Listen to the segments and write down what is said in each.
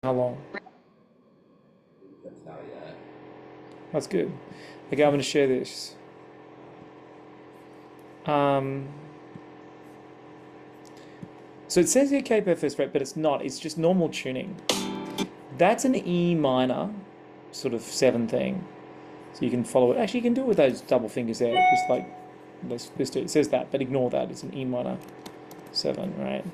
How long? That's how, yeah. That's good. Okay, I'm going to share this. Um, so it says here K first fret, but it's not. It's just normal tuning. That's an E minor sort of seven thing. So you can follow it. Actually, you can do it with those double fingers there. Just like, let's do it. It says that, but ignore that. It's an E minor seven, right?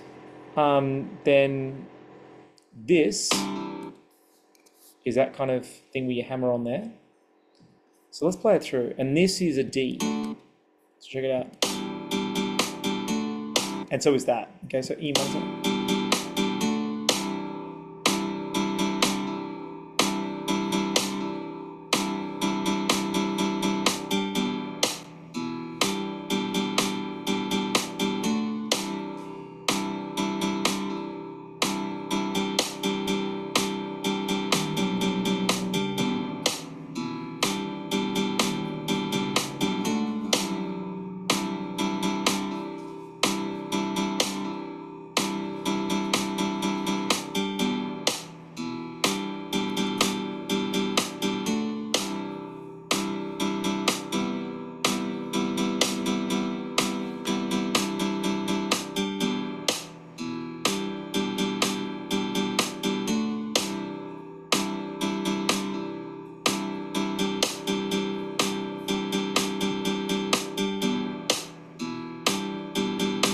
Then this is that kind of thing where you hammer on there. So let's play it through. And this is a D. So check it out. And so is that. Okay, so E minor.